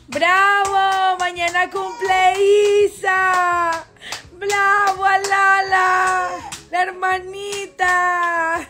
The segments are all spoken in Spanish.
¡Bravo! Mañana cumple Isa. ¡Bravo a Lala! ¡La hermanita!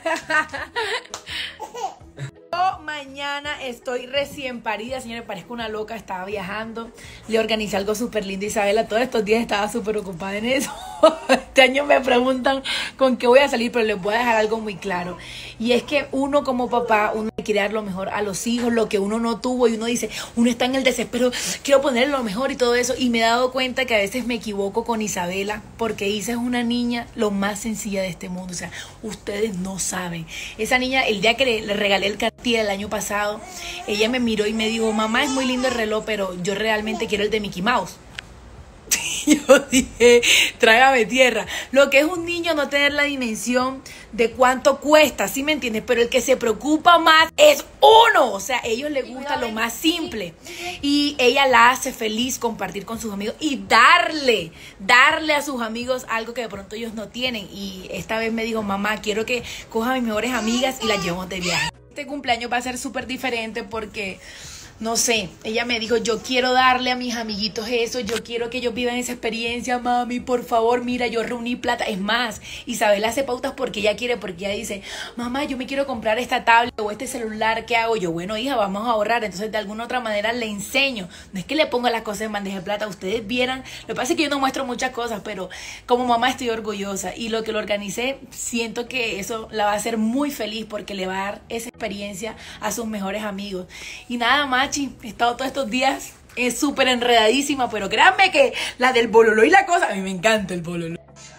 Yo mañana estoy recién parida, señores, parezco una loca, estaba viajando, le organicé algo súper lindo a Isabela, todos estos días estaba súper ocupada en eso. Este año me preguntan con qué voy a salir, pero les voy a dejar algo muy claro, y es que uno como papá, uno quiere dar lo mejor a los hijos, lo que uno no tuvo, y uno dice, uno está en el desespero, quiero ponerle lo mejor y todo eso, y me he dado cuenta que a veces me equivoco con Isabela, porque Isa es una niña lo más sencilla de este mundo, o sea, ustedes no saben, esa niña, el día que le regalé el Cartier el año pasado, ella me miró y me dijo, mamá, es muy lindo el reloj, pero yo realmente quiero el de Mickey Mouse. Yo dije, trágame tierra. Lo que es un niño no tener la dimensión de cuánto cuesta, ¿sí me entiendes? Pero el que se preocupa más es uno. O sea, a ellos les gusta lo más simple. Y ella la hace feliz compartir con sus amigos y darle a sus amigos algo que de pronto ellos no tienen. Y esta vez me dijo, mamá, quiero que coja a mis mejores amigas y las llevemos de viaje. Este cumpleaños va a ser súper diferente porque... no sé, ella me dijo, yo quiero darle a mis amiguitos eso, yo quiero que ellos vivan esa experiencia, mami, por favor, mira, yo reuní plata. Es más, Isabela hace pautas porque ella quiere, porque ella dice, mamá, yo me quiero comprar esta tablet o este celular, ¿qué hago? Yo, bueno, hija, vamos a ahorrar. Entonces, de alguna otra manera le enseño. No es que le ponga las cosas en bandeja de plata, ustedes vieran. Lo que pasa es que yo no muestro muchas cosas, pero como mamá estoy orgullosa. Y lo que lo organicé, siento que eso la va a hacer muy feliz porque le va a dar esa experiencia a sus mejores amigos. Y nada más, he estado todos estos días súper enredadísima, pero créanme que la del bololo y la cosa, a mí me encanta el bololo.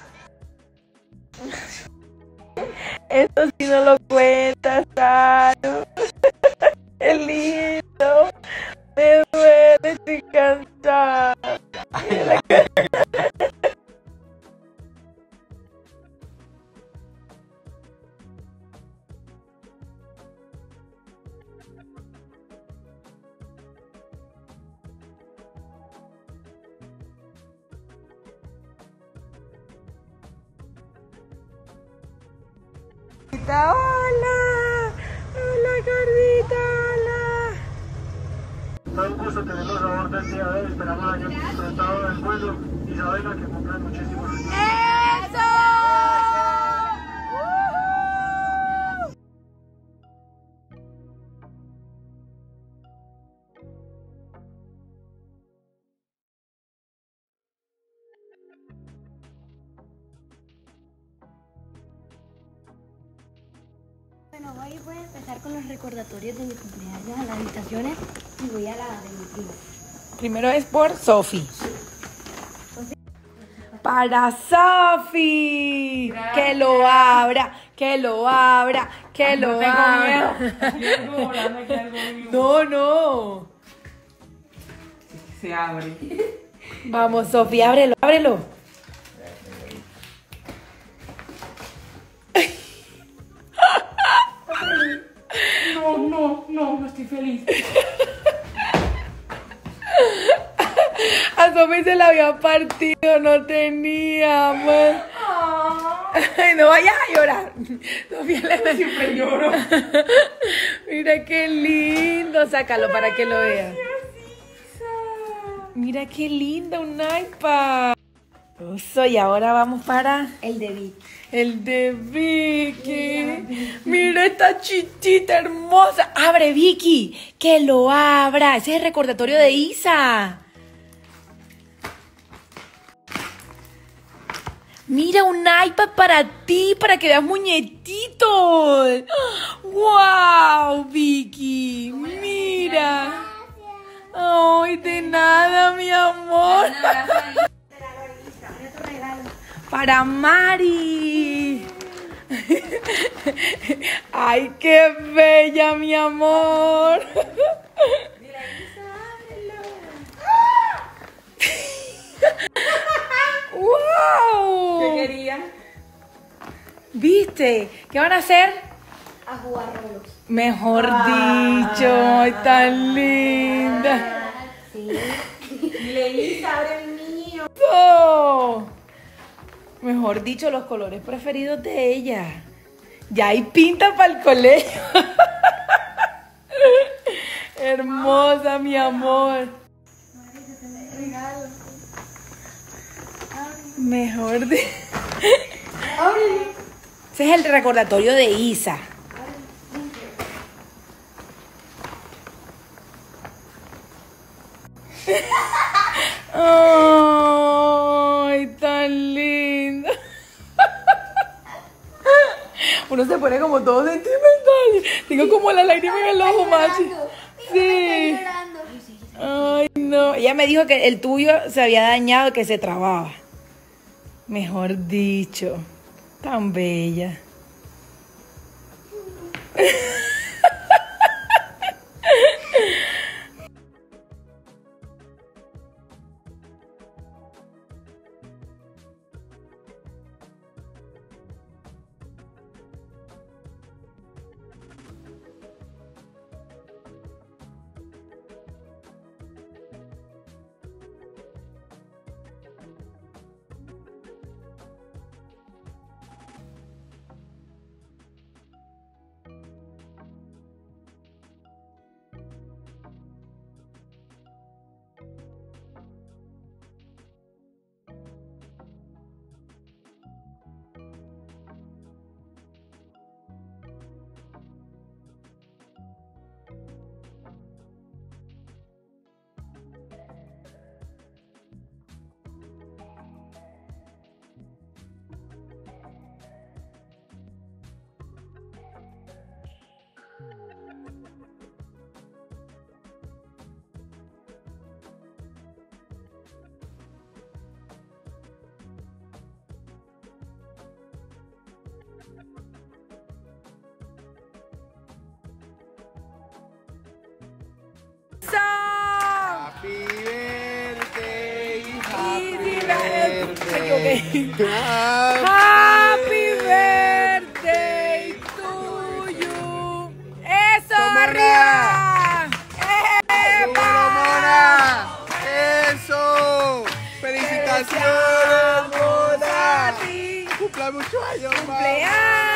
Esto sí no lo cuentas, Saro. Qué lindo. Me duele, estoy cansada. Hola, hola gordita, hola. Fue un gusto tenerlos a bordo el día de hoy, esperamos hayan disfrutado del vuelo. Isabela, que cumplan muchísimos años. ¡Eso! Bueno, hoy voy a empezar con los recordatorios de mi cumpleaños a las habitaciones y voy a la de mi primo. Primero es por Sofi. Para Sofi. Que lo abra, que lo abra, que lo abra. No, no. Se abre. Vamos, Sofi, ábrelo, ábrelo. No estoy feliz. A Sofi se la había partido, no teníamos. Ay, no vayas a llorar. Sofía, Siempre lloro. mira qué lindo. Sácalo para que lo veas. Mira qué lindo, un iPad. Eso, y ahora vamos para El de Vic. el de Vicky. Mira esta chichita hermosa. Abre, Vicky. Que lo abra. Ese es el recordatorio de Isa. Mira, un iPad para ti, para que veas muñequitos. ¡Wow, Vicky! Mira. Ay, de nada, mi amor. Para Mari. Ay, qué bella, mi amor. ¡Wow! ¿Qué querían? ¿Viste? ¿Qué van a hacer? A jugar Roblox. Mejor dicho. Ay, tan linda. Sí. Leísa, abre el mío. Oh. Mejor dicho, los colores preferidos de ella. Ya hay pinta para el colegio. Hermosa, mi amor. Mejor de... Ese es el recordatorio de Isa. Ay, tan lindo. Uno se pone como todo sentimental. Tengo como la lágrima en el ojo, machi. Sí. Ay, no. Ella me dijo que el tuyo se había dañado, que se trababa. Mejor dicho. Tan bella. Happy birthday, happy birthday, Happy birthday to you. Eso, arriba. ¡Súbelo, Mona! ¡Eso! ¡Felicitaciones, Mona! ¡Cumple muchos años más! ¡Cumpleaños!